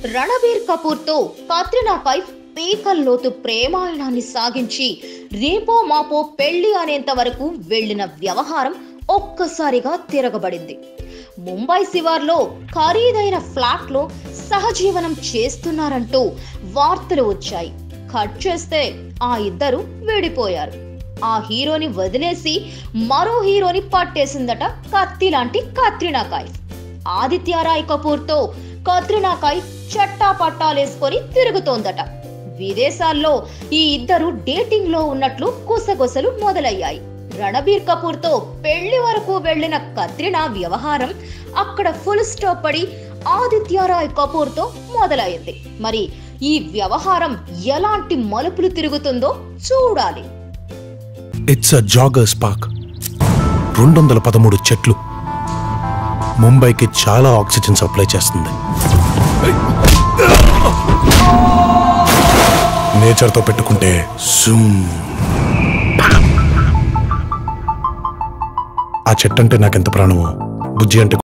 రణబీర్ కపూర్ తో కత్రినా కైఫ్ పీకల్లోతు ప్రేమాయణాన్ని సాగించి రేపో మాపో పెళ్లి అనేంత వరకు వెళ్లిన వ్యవహారం ఒక్కసారిగా తిరగబడింది. ముంబై శివార్లో ఖరీదైన ఫ్లాట్ లో సహజీవనం చేస్తున్నారంటూ వార్తలు వచ్చాయి. కట్ చేస్తే ఆ ఇద్దరు విడిపోయారు. ఆ హీరోని వదిలేసి మరో హీరోని పట్టేసిందట కత్తి లాంటి కత్రినా కైఫ్. ఆదిత్య రాయ్ కపూర్ తో కత్రినా కైఫ్ చట్టా పట్టాలేసుకొని తిరుగుతోందట. విదేశాల్లో ఈ ఇద్దరు డేటింగ్ లో ఉన్నట్లు గుసగుసలు మొదలయ్యాయి. రణబీర్ కపూర్ తో పెళ్లి వరకు వెళ్లిన కత్రినా వ్యవహారం అక్కడ ఫుల్ స్టాప్ పడి ఆదిత్య రాయ్ కపూర్ తో మొదలైంది. మరి ఈ వ్యవహారం ఎలాంటి మలుపులు తిరుగుతుందో చూడాలి. It's a joggers park. 213 చెట్లు ముంబైకి చాలా ఆక్సిజన్ సప్లై చేస్తుంది. నేచర్తో పెట్టుకుంటే ఆ చెట్టు అంటే నాకెంత ప్రాణమో బుజ్జి అంటే